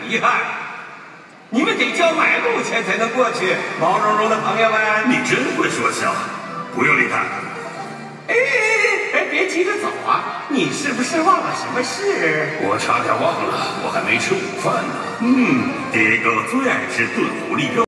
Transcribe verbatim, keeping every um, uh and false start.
遗憾。你们得交买路钱才能过去。毛茸茸的朋友们， 你真会说笑，不用理他。 哎哎哎，别急着走啊！你是不是忘了什么事？ 我差点忘了，我还没吃午饭呢。嗯，爹哥最爱吃炖狐狸肉。